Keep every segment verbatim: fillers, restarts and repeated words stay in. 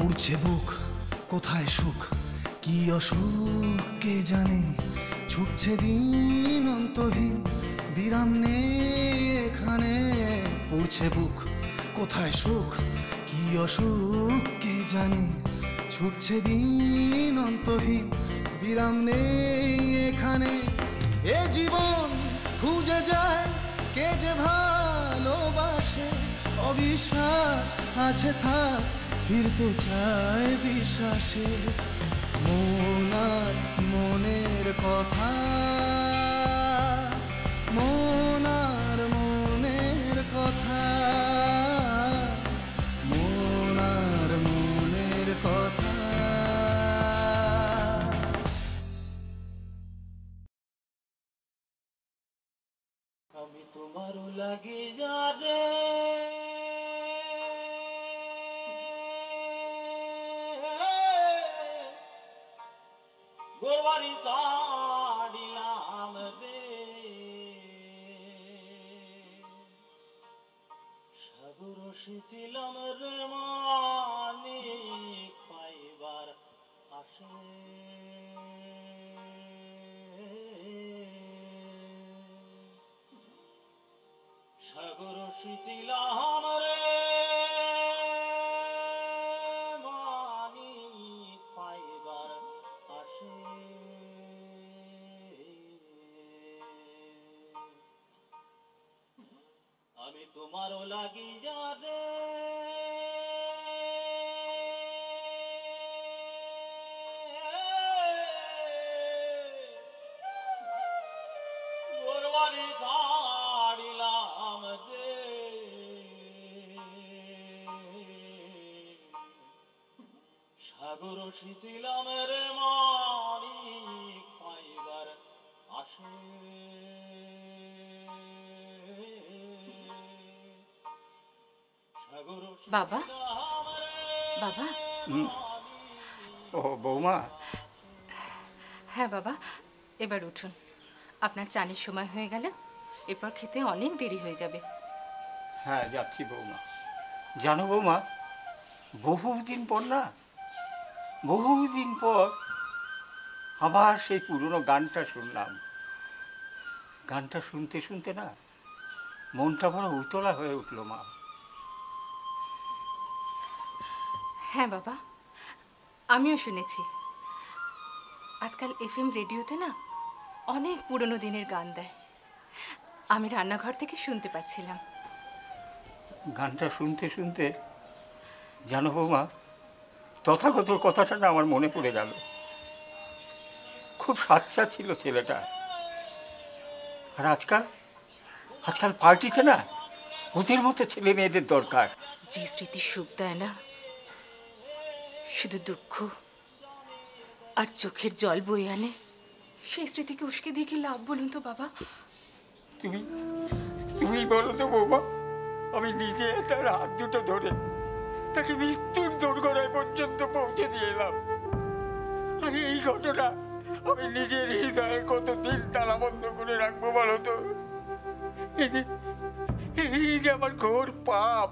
পুড়ছে বুক, কোথায় সুখ, কি অসুখ কে জানে। ছুটছে দিন অন্তহীন, বিরাম নেই এখানে। পুড়ছে বুক, কোথায় সুখ, কি অসুখ কে জানে। ছুটছে দিন অন্তহীন, বিরাম নেই এখানে। এ জীবন খুঁজে যায় কে যে ভালোবাসে। অবিশ্বাস আছে থাক, ফিরতে চায় বিশ্বাসে। মন আর মনের কথা, মন আর মনের কথা, মন আর মনের কথা। আমি তোমারও লাগি যারে গোরবাড়ি ছাড়িলাম রে। সাগর সেচিলাম রে মানিক পাইবার আসে। সাগর সেচিলাম রে মানিক পাইবার আসে। আমি তোমারও লাগি যারে গোরবাড়ি ছাড়িলাম রে। সাগর সেচিলাম রে মানিক পাইবার আসে। বাবা, বাবা। ও বৌমা। হ্যাঁ বাবা, এবার উঠুন। আপনার চানের সময় হয়ে গেল, এরপর খেতে অনেক দেরি হয়ে যাবে। হ্যাঁ যাচ্ছি বৌমা। জানো বৌমা, বহুদিন পর না, বহুদিন পর আবার সেই পুরনো গানটা শুনলাম। গানটা শুনতে শুনতে না মনটা বড় উতলা হয়ে উঠল মা। হ্যাঁ বাবা, আমিও শুনেছি। আজকাল এফএম রেডিওতে না অনেক পুরনো দিনের গান দেয়। আমি রান্নাঘর থেকে শুনতে পাচ্ছিলাম। গানটা শুনতে শুনতে জানো বৌমা, তথাগতর কথাটা না আমার মনে পড়ে গেল। খুব সাচ্চা ছিল ছেলেটা। আর আজকাল আজকাল পার্টিতে না ওদের মতো ছেলে মেয়েদের দরকার। যে স্মৃতি সুখ দেয় না, শুধু দুঃখ আর চোখের জল বয়ে আনে, সেই স্মৃতিকে উস্কে দিয়ে কি লাভ বলুন তো বাবা? তুমি তুমি বলো তো বৌমা, আমি নিজে তার হাত দুটো ধরে তাকে মৃত্যুর দোরগোড়ায় পর্যন্ত পৌঁছে দিয়ে এলাম। আর এই ঘটনা আমি নিজের হৃদয়ে কতদিন তালাবন্ধ করে রাখবো বলো তো? এই যে এই যে আমার ঘোর পাপ।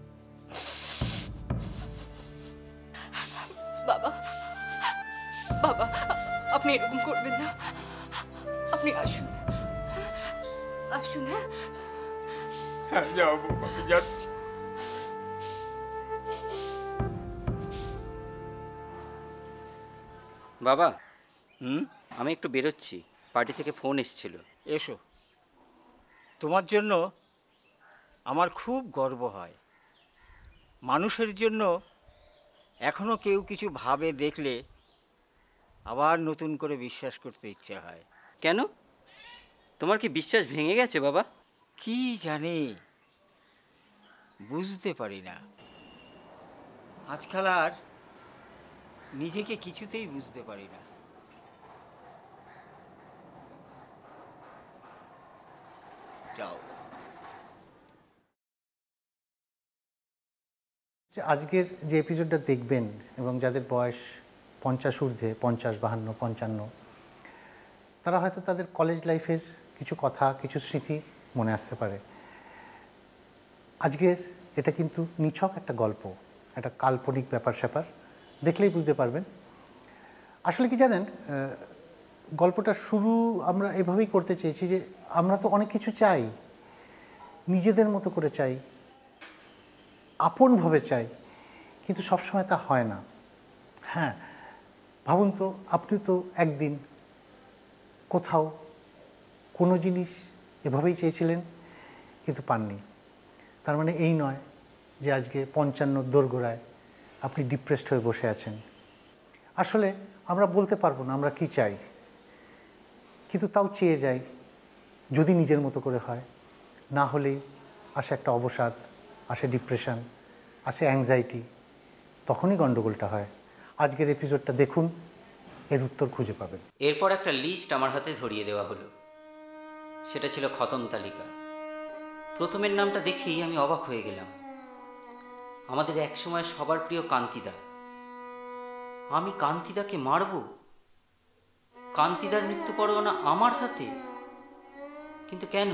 বাবা, বাবা, আপনি এরকম করবেন না। আপনি আসুন, আসুন। হ্যাঁ হ্যাঁ যাও বৌমা, আমি যাচ্ছি। বাবা, হুম, আমি একটু বেরোচ্ছি, পার্টি থেকে ফোন এসেছিল। এসো। তোমার জন্য আমার খুব গর্ব হয়। মানুষের জন্য এখনো কেউ কিছু ভাবে দেখলে আবার নতুন করে বিশ্বাস করতে ইচ্ছে হয়। কেন, তোমার কি বিশ্বাস ভেঙে গেছে বাবা? কি জানি, বুঝতে পারি না। আজকাল আর নিজেকে কিছুতেই বুঝতে পারি না। যাও। আজকের যে এপিসোডটা দেখবেন এবং যাদের বয়স পঞ্চাশ ঊর্ধ্বে, পঞ্চাশ, বাহান্ন, পঞ্চান্ন, তারা হয়তো তাদের কলেজ লাইফের কিছু কথা, কিছু স্মৃতি মনে আসতে পারে। আজকের এটা কিন্তু নিছক একটা গল্প, একটা কাল্পনিক ব্যাপার স্যাপার, দেখলেই বুঝতে পারবেন। আসলে কি জানেন, গল্পটা শুরু আমরা এভাবেই করতে চেয়েছি যে আমরা তো অনেক কিছু চাই, নিজেদের মতো করে চাই, আপনভাবে চাই, কিন্তু সবসময় তা হয় না। হ্যাঁ, ভাবুন তো, আপনি তো একদিন কোথাও কোনো জিনিস এভাবেই চেয়েছিলেন কিন্তু পাননি। তার মানে এই নয় যে আজকে পঞ্চান্নর দোরগোড়ায় আপনি ডিপ্রেসড হয়ে বসে আছেন। আসলে আমরা বলতে পারবো না আমরা কি চাই, কিন্তু তাও চেয়ে যাই, যদি নিজের মতো করে হয়। না হলেই আসে একটা অবসাদ, আসে ডিপ্রেশন, আসে অ্যাংজাইটি, তখনই গণ্ডগোলটা হয়। আজকের এপিসোডটা দেখুন, এর উত্তর খুঁজে পাবেন। এরপর একটা লিস্ট আমার হাতে ধরিয়ে দেওয়া হলো। সেটা ছিল খতম তালিকা। প্রথমের নামটা দেখেই আমি অবাক হয়ে গেলাম। আমাদের একসময় সবার প্রিয় কান্তিদা। আমি কান্তিদাকে মারব? কান্তিদার মৃত্যু পরোয়ানা আমার হাতে? কিন্তু কেন?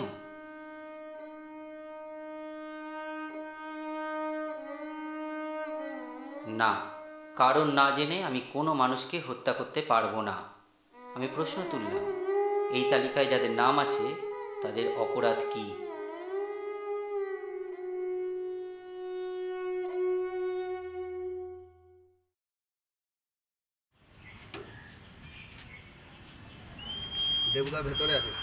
না, কারণ না জেনে আমি কোনো মানুষকে হত্যা করতে পারবো না। আমি প্রশ্ন তুললাম, এই তালিকায় যাদের নাম আছে তাদের অপরাধ কি? দেবদা ভেতরে আছে।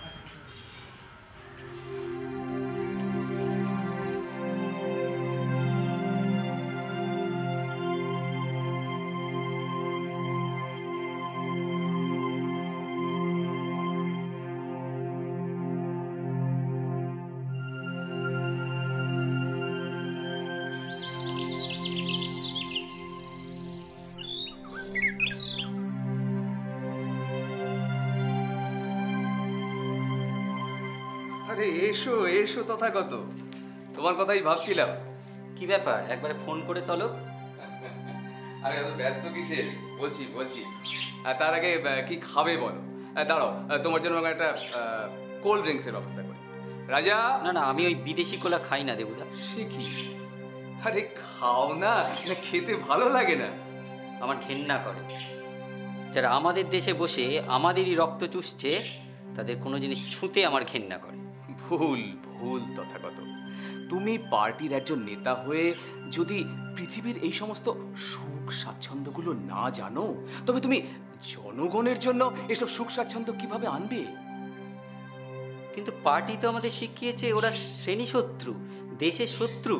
আরে এসো এসো তথাগত, তোমার কথাই ভাবছিলাম। কি ব্যাপার, একবারে ফোন করে তলব? আরে এত ব্যস্ত কিসের? বলছি বলছি আর তার আগে আহ, কি খাবে বলো? আহ, দাঁড়াও, আহ, তোমার জন্য আমি একটা কোল্ড ড্রিঙ্কসের ব্যবস্থা করি। রাজা। না না, আমি ওই বিদেশি কোলা খাই না দেবুদা। সে কি? আরে খাও না, না খেতে ভালো লাগে না? আমার ঘেন্না করে। যারা আমাদের দেশে বসে আমাদেরই রক্ত চুষছে তাদের কোনো জিনিস ছুঁতে আমার ঘেন্না করে। ভুল ভুল তথাগত। তুমি পার্টির একজন নেতা হয়ে যদি পৃথিবীর এই সমস্ত সুখ স্বাচ্ছন্দ্যগুলো না জানো, তবে তুমি জনগণের জন্য এসব সুখ স্বাচ্ছন্দ্য কিভাবে আনবে? কিন্তু পার্টি তো আমাদের শিখিয়েছে ওরা শ্রেণী শত্রু, দেশের শত্রু।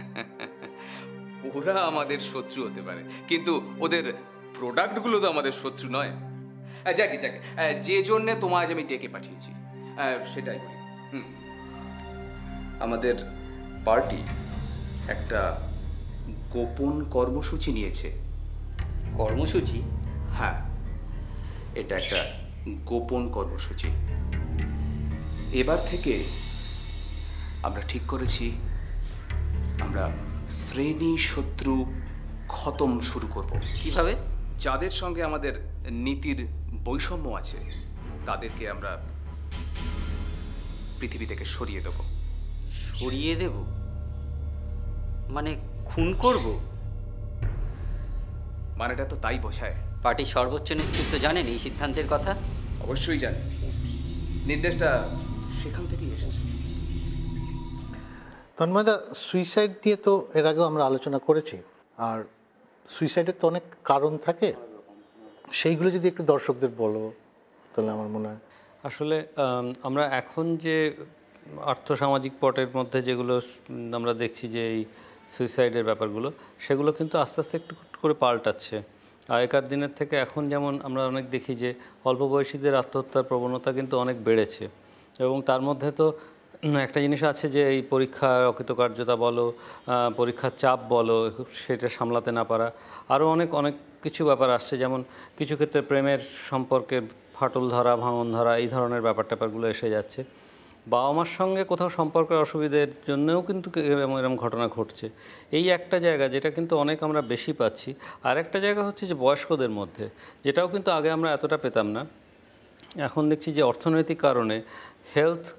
ওরা আমাদের শত্রু হতে পারে, কিন্তু ওদের প্রোডাক্টগুলো তো আমাদের শত্রু নয়। যাকে যাকে যে জন্যে তোমায় আমি ডেকে পাঠিয়েছি সেটাই বলি। হুম, আমাদের পার্টি একটা গোপন কর্মসূচি নিয়েছে। কর্মসূচি? হ্যাঁ, এটা একটা গোপন কর্মসূচি। এবার থেকে আমরা ঠিক করেছি আমরা শ্রেণী শত্রু খতম শুরু করব। কিভাবে? যাদের সঙ্গে আমাদের নীতির বৈষম্য আছে তাদেরকে আমরা পৃথিবী থেকে সরিয়ে দেব। সরিয়ে দেব মানে খুন করব? মানেটা তো তাই বোঝায়। পার্টির সর্বোচ্চ নেতৃত্ব জানেন এই সিদ্ধান্তের কথা? অবশ্যই জানে, নির্দেশটা সেখান থেকেই এসেছে। তন্ময়দা, সুইসাইড নিয়ে তো এর আগেও আমরা আলোচনা করেছি, আর সুইসাইডের তো অনেক কারণ থাকে, সেইগুলো যদি একটু দর্শকদের বলো তাহলে আমার মনে হয়। আসলে আমরা এখন যে আর্থসামাজিক পটের মধ্যে যেগুলো আমরা দেখছি যে এই সুইসাইডের ব্যাপারগুলো, সেগুলো কিন্তু আস্তে আস্তে একটু করে পাল্টাচ্ছে। আগেকার দিনের থেকে এখন যেমন আমরা অনেক দেখি যে অল্প বয়সীদের আত্মহত্যার প্রবণতা কিন্তু অনেক বেড়েছে, এবং তার মধ্যে তো একটা জিনিস আছে যে এই পরীক্ষার অকৃতকার্যতা বলো, পরীক্ষার চাপ বলো, সেটা সামলাতে না পারা, আরও অনেক অনেক কিছু ব্যাপার আসছে। যেমন কিছু ক্ষেত্রে প্রেমের সম্পর্কে ফাটল ধরা, ভাঙন ধরা, এই ধরনের ব্যাপার ট্যাপারগুলো এসে যাচ্ছে। বাবা মার সঙ্গে কোথাও সম্পর্কের অসুবিধের জন্যও কিন্তু এরকম এরকম ঘটনা ঘটছে। এই একটা জায়গা যেটা কিন্তু অনেক আমরা বেশি পাচ্ছি। আর একটা জায়গা হচ্ছে যে বয়স্কদের মধ্যে, যেটাও কিন্তু আগে আমরা এতটা পেতাম না। এখন দেখছি যে অর্থনৈতিক কারণে হেলথ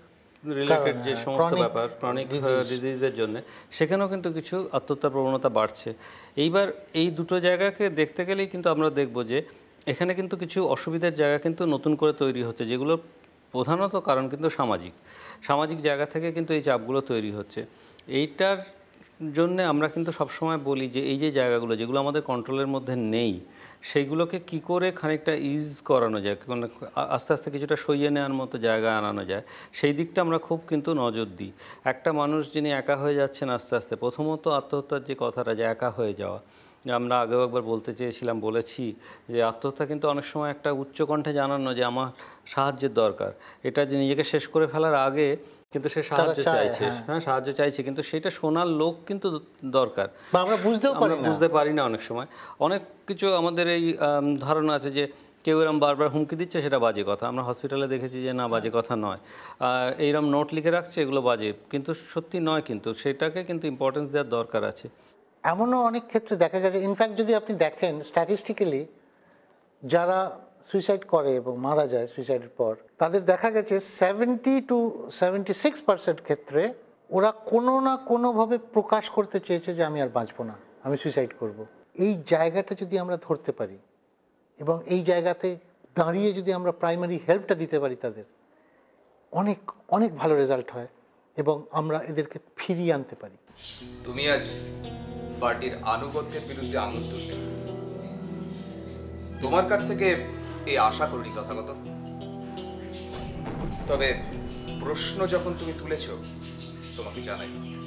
রিলেটেড যে হ্যাঁ, সমস্ত chronic ব্যাপার ক্রনিক disease। ডিজিজের জন্য, সেখানেও কিন্তু কিছু আত্মহত্যার প্রবণতা বাড়ছে। এইবার এই দুটো জায়গাকে দেখতে গেলেই কিন্তু আমরা দেখব যে এখানে কিন্তু কিছু অসুবিধার জায়গা কিন্তু নতুন করে তৈরি হচ্ছে, যেগুলো প্রধানত কারণ কিন্তু সামাজিক সামাজিক জায়গা থেকে কিন্তু এই চাপগুলো তৈরি হচ্ছে। এইটার জন্য আমরা কিন্তু সবসময় বলি যে এই যে জায়গাগুলো যেগুলো আমাদের কন্ট্রোলের মধ্যে নেই, সেইগুলোকে কি করে খানিকটা ইজ করানো যায়, মানে আস্তে আস্তে কিছুটা সইয়ে নেওয়ার মতো জায়গায় আনানো যায়, সেই দিকটা আমরা খুব কিন্তু নজর দিই। একটা মানুষ যিনি একা হয়ে যাচ্ছেন আস্তে আস্তে, প্রথমত আত্মহত্যার যে কথাটা, যে একা হয়ে যাওয়া, আমরা আগেও একবার বলতে চেয়েছিলাম, বলেছি যে আত্মহত্যা কিন্তু অনেক সময় একটা উচ্চকণ্ঠে জানানো যে আমার সাহায্যের দরকার, এটা যে নিজেকে শেষ করে ফেলার আগে কিন্তু সে সাহায্য চাইছে, হ্যাঁ সাহায্য চাইছে, কিন্তু সেটা শোনার লোক কিন্তু দরকার। আমরা বুঝতেও পারি না বুঝতে পারি না অনেক সময়। অনেক কিছু আমাদের এই ধারণা আছে যে কেউ এরম বারবার হুমকি দিচ্ছে, সেটা বাজে কথা। আমরা হসপিটালে দেখেছি যে না, বাজে কথা নয়, এইরকম নোট লিখে রাখছে, এগুলো বাজে, কিন্তু সত্যি নয়, কিন্তু সেটাকে কিন্তু ইম্পর্টেন্স দেওয়ার দরকার আছে। এমনও অনেক ক্ষেত্রে দেখা গেছে, ইনফ্যাক্ট যদি আপনি দেখেন স্ট্যাটিস্টিক্যালি যারা সুইসাইড করে এবং মারা যায় সুইসাইডের পর, তাদের দেখা গেছে seventy two seventy six percent ক্ষেত্রে ওরা কোনো না কোনোভাবে প্রকাশ করতে চেয়েছে যে আমি আর বাঁচবো না, আমি সুইসাইড করব। এই জায়গাটা যদি আমরা ধরতে পারি এবং এই জায়গাতে দাঁড়িয়ে যদি আমরা প্রাইমারি হেল্পটা দিতে পারি তাদের, অনেক অনেক ভালো রেজাল্ট হয় এবং আমরা এদেরকে ফিরিয়ে আনতে পারি। তুমি আজ পার্টির আনুগত্যের বিরুদ্ধে আঙুল তুললে, তোমার কাছ থেকে এই আশা করিনি তথাগত। তবে প্রশ্ন যখন তুমি তুলেছ, তোমাকে জানাই,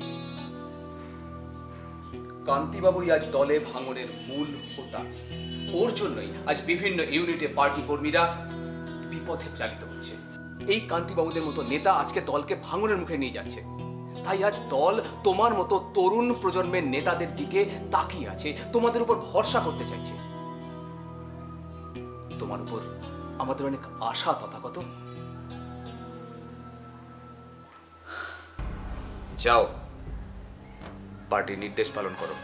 কান্তিবাবুই আজ দলে ভাঙনের মূল হোতা। ওর জন্যই আজ বিভিন্ন ইউনিটে পার্টি কর্মীরা বিপথে চালিত হচ্ছে। এই কান্তিবাবুদের মতো নেতা আজকে দলকে ভাঙনের মুখে নিয়ে যাচ্ছে। তাই আজ দল তোমার মতো তরুণ প্রজন্মের নেতাদের দিকে তাকিয়ে আছে, তোমাদের উপর ভরসা করতে চাইছে। তোমার উপর আমাদের অনেক আশা তথাগত। যাও, পার্টির নির্দেশ পালন করো।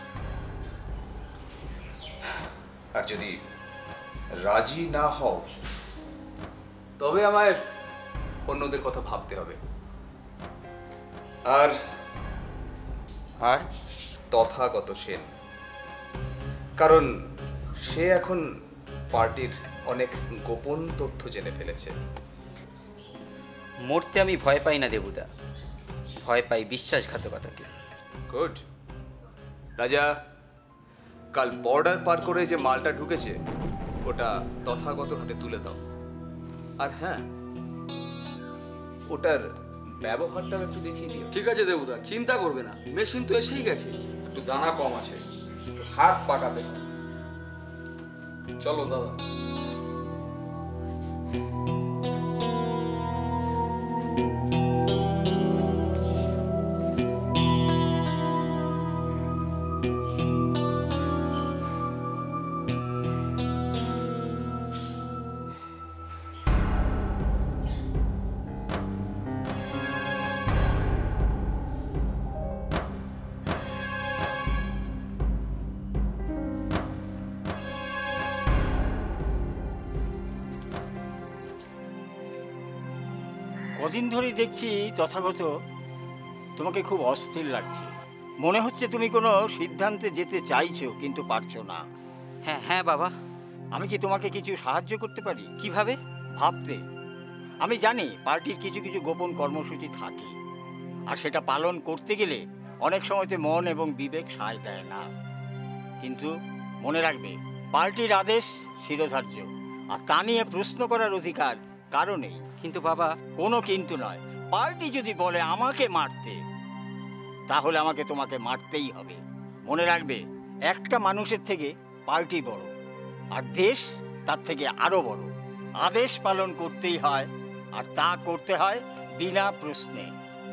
আর যদি রাজি না হও, তবে আমায় অন্যদের কথা ভাবতে হবে। আর আর তথাগত সেন, কারণ সে এখন পার্টির অনেক গোপন তথ্য জেনে ফেলেছে। মরতে আমি ভয় পাই না দেবুদা, ভয় পাই বিশ্বাসঘাতকতাকে। গুড। রাজা, কাল বর্ডার পার করে যে মালটা ঢুকেছে ওটা তথাগত হাতে তুলে দাও। আর হ্যাঁ, ওটার ব্যবহারটাও একটু দেখিয়ে দিও। ঠিক আছে দেবুদা, চিন্তা করবে না, মেশিন তো এসেই গেছে, একটু দানা কম আছে, একটু হাত পাকাতে হবে। চলো দাদা। কদিন ধরেই দেখছি তথাগত তোমাকে খুব অস্থির লাগছে। মনে হচ্ছে তুমি কোনো সিদ্ধান্তে যেতে চাইছো কিন্তু পারছো না। হ্যাঁ হ্যাঁ বাবা। আমি কি তোমাকে কিছু সাহায্য করতে পারি? কিভাবে? ভাবতে। আমি জানি পার্টির কিছু কিছু গোপন কর্মসূচি থাকে, আর সেটা পালন করতে গেলে অনেক সময়তে মন এবং বিবেক সায় দেয় না। কিন্তু মনে রাখবে, পার্টির আদেশ শিরোধার্য, আর তা নিয়ে প্রশ্ন করার অধিকার কারো নেই। কিন্তু বাবা। কোনো কিন্তু নয়। পার্টি যদি বলে আমাকে মারতে, তাহলে আমাকে তোমাকে মারতেই হবে। মনে রাখবে, একটা মানুষের থেকে পার্টি বড়, আর দেশ তার থেকে আরো বড়। আদেশ পালন করতেই হয়, আর তা করতে হয় বিনা প্রশ্নে।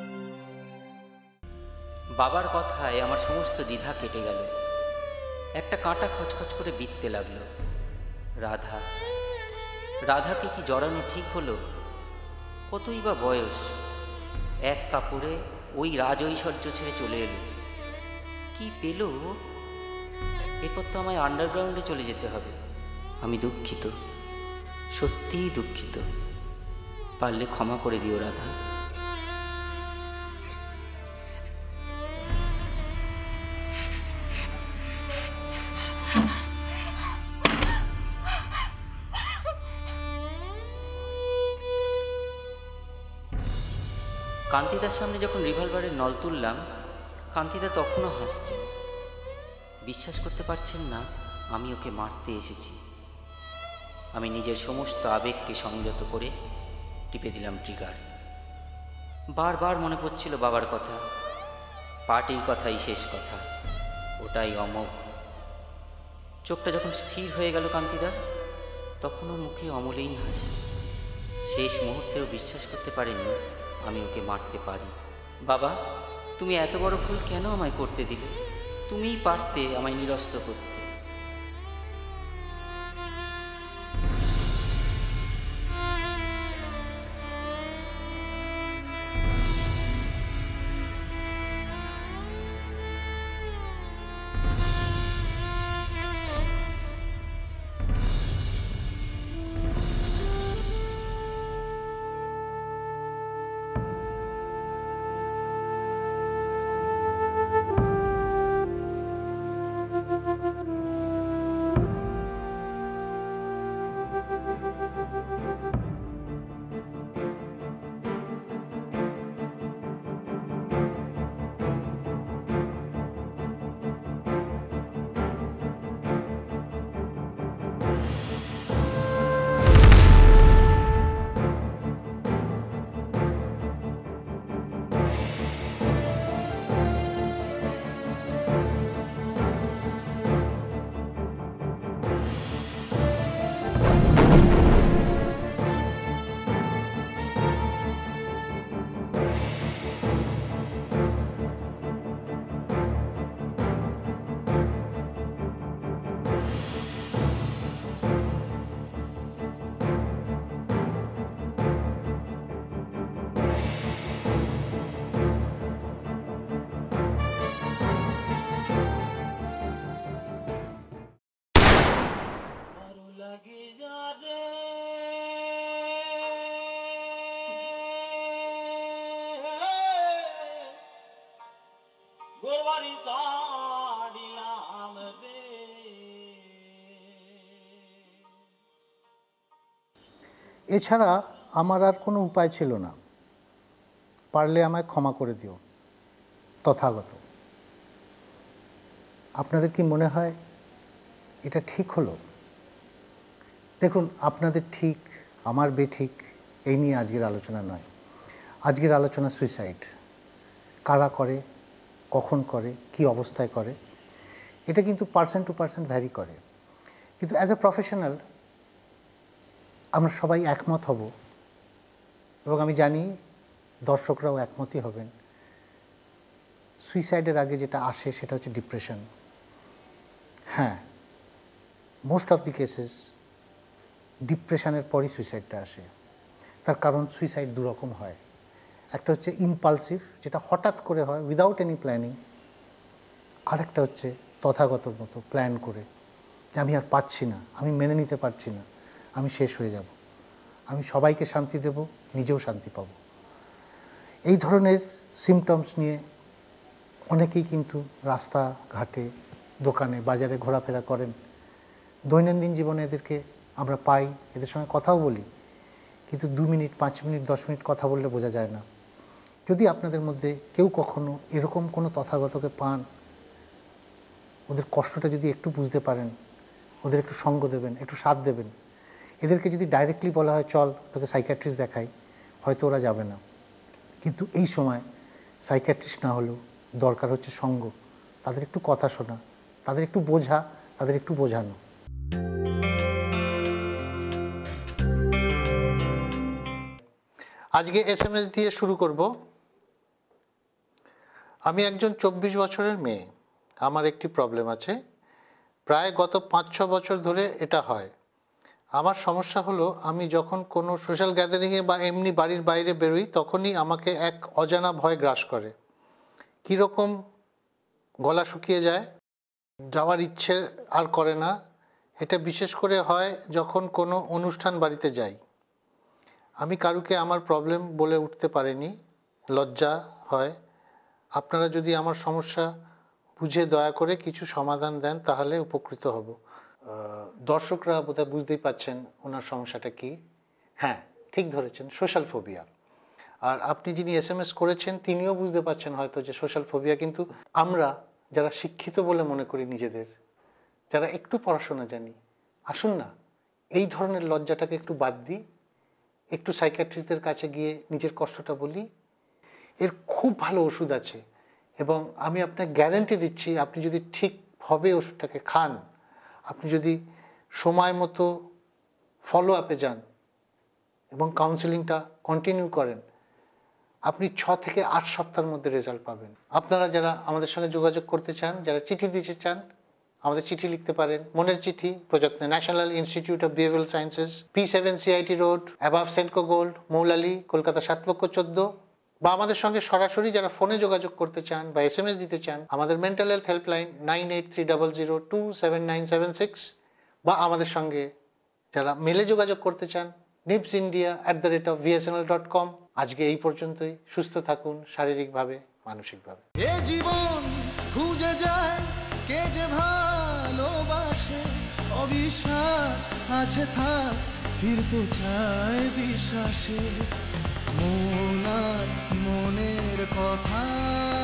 বাবার কথায় আমার সমস্ত দ্বিধা কেটে গেল। একটা কাঁটা খচখচ করে বিঁধতে লাগলো। রাধা, রাধাকে কি জড়ানো ঠিক হলো? কতই বা বয়স, এক কাপড়ে ওই রাজ ঐশ্বর্য ছেড়ে চলে এলো। কি পেল? এরপর তো আমায় আন্ডারগ্রাউন্ডে চলে যেতে হবে। আমি দুঃখিত, সত্যিই দুঃখিত। পারলে ক্ষমা করে দিও রাধা। কান্তিদার সামনে যখন রিভলভারের নল তুললাম, কান্তিদা তখনও হাসছেন। বিশ্বাস করতে পারছেন না আমি ওকে মারতে এসেছি। আমি নিজের সমস্ত আবেগকে সংযত করে টিপে দিলাম ট্রিগার। বারবার মনে পড়ছিল বাবার কথা, পার্টির কথাই শেষ কথা, ওটাই অমোঘ। চোখটা যখন স্থির হয়ে গেল কান্তিদার, তখনও মুখে অমলিন হাসি। শেষ মুহূর্তেও বিশ্বাস করতে পারেননি আমি ওকে মারতে পারি। বাবা, তুমি এত বড় ভুল কেন আমায় করতে দিলে? তুমিই পারতে আমায় নিরস্ত করতে। গোরবাড়ি চাড়িলাম রে। এছাড়া আমার আর কোনো উপায় ছিল না। পারলে আমায় ক্ষমা করে দিও, তথাগত। আপনাদের কি মনে হয় এটা ঠিক হলো? দেখুন, আপনাদের ঠিক, আমার বেঠিক, এই নিয়ে আজকের আলোচনা নয়। আজকের আলোচনা সুইসাইড। কারা করে, কখন করে, কি অবস্থায় করে, এটা কিন্তু পার্সন টু পার্সন ভ্যারি করে। কিন্তু অ্যাজ এ প্রফেশনাল আমরা সবাই একমত হব, এবং আমি জানি দর্শকরাও একমতই হবেন। সুইসাইডের আগে যেটা আসে সেটা হচ্ছে ডিপ্রেশন। হ্যাঁ, মোস্ট অফ দি কেসেস ডিপ্রেশনের পরই সুইসাইডটা আসে। তার কারণ সুইসাইড দুরকম হয়। একটা হচ্ছে ইম্পালসিভ, যেটা হঠাৎ করে হয় উইদাউট এনি প্ল্যানিং। আর একটা হচ্ছে তথাগতর মতো প্ল্যান করে, যে আমি আর পাচ্ছি না, আমি মেনে নিতে পারছি না, আমি শেষ হয়ে যাব, আমি সবাইকে শান্তি দেব, নিজেও শান্তি পাব। এই ধরনের সিমটমস নিয়ে অনেকেই কিন্তু রাস্তা ঘাটে, দোকানে, বাজারে ঘোরাফেরা করেন। দৈনন্দিন জীবনে এদেরকে আমরা পাই, এদের সঙ্গে কথাও বলি, কিন্তু দু মিনিট, পাঁচ মিনিট, দশ মিনিট কথা বললে বোঝা যায় না। যদি আপনাদের মধ্যে কেউ কখনো এরকম কোনো তথাগতকে পান, ওদের কষ্টটা যদি একটু বুঝতে পারেন, ওদের একটু সঙ্গ দেবেন, একটু সাথ দেবেন। এদেরকে যদি ডাইরেক্টলি বলা হয় চল তোকে সাইকিয়াট্রিস্ট দেখাই, হয়তো ওরা যাবে না। কিন্তু এই সময় সাইকিয়াট্রিস্ট না হলেও দরকার হচ্ছে সঙ্গ, তাদের একটু কথা শোনা, তাদের একটু বোঝা, তাদের একটু বোঝানো। আজকে এস এম এস দিয়ে শুরু করব। আমি একজন চব্বিশ বছরের মেয়ে। আমার একটি প্রবলেম আছে, প্রায় গত পাঁচ ছ বছর ধরে এটা হয়। আমার সমস্যা হলো, আমি যখন কোনো সোশ্যাল গ্যাদারিংয়ে বা এমনি বাড়ির বাইরে বেরোই, তখনই আমাকে এক অজানা ভয় গ্রাস করে। কীরকম গলা শুকিয়ে যায়, যাওয়ার ইচ্ছে আর করে না। এটা বিশেষ করে হয় যখন কোনো অনুষ্ঠান বাড়িতে যাই। আমি কারুকে আমার প্রবলেম বলে উঠতে পারিনি, লজ্জা হয়। আপনারা যদি আমার সমস্যা বুঝে দয়া করে কিছু সমাধান দেন তাহলে উপকৃত হব। দর্শকরা বোধহয় বুঝতেই পাচ্ছেন ওনার সমস্যাটা কি। হ্যাঁ, ঠিক ধরেছেন, সোশ্যাল ফোবিয়া। আর আপনি যিনি এস এম এস করেছেন তিনিও বুঝতে পারছেন হয়তো যে সোশ্যাল ফোবিয়া, কিন্তু আমরা যারা শিক্ষিত বলে মনে করি নিজেদের, যারা একটু পড়াশোনা জানি, আসুন না এই ধরনের লজ্জাটাকে একটু বাদ দিই, একটু সাইকিয়াট্রিস্টদের কাছে গিয়ে নিজের কষ্টটা বলি। এর খুব ভালো ওষুধ আছে এবং আমি আপনাকে গ্যারান্টি দিচ্ছি আপনি যদি ঠিকভাবে ওষুধটাকে খান, আপনি যদি সময় মতো ফলো আপে যান এবং কাউন্সেলিংটা কন্টিনিউ করেন, আপনি ছ থেকে আট সপ্তাহের মধ্যে রেজাল্ট পাবেন। আপনারা যারা আমাদের সঙ্গে যোগাযোগ করতে চান, যারা চিঠি দিতে চান, আমাদের চিঠি লিখতে পারেন। মনের চিঠি, প্রযত্নে National Institute of Behavioural Sciences, P seven CIT road, above Senco Gold, Moulali, Kolkata সাত লক্ষ চোদ্দ। বা আমাদের সঙ্গে সরাসরি যারা ফোনে যোগাযোগ করতে চান বা এস এম এস দিতে চান, আমাদের mental health helpline nine eight three double zero two seven nine seven six. বা আমাদের সঙ্গে যারা মেলে যোগাযোগ করতে চান, NIPS India at the rate of VSNL dot com. আজকে এই পর্যন্তই। সুস্থ থাকুন শারীরিকভাবে, মানসিকভাবে। এ জীবন খুঁজে যায় কে যে ভালোবাসে, অবিশ্বাস আছে থাক ফিরতে চায় বিশ্বাসে। মন আর মনের কথা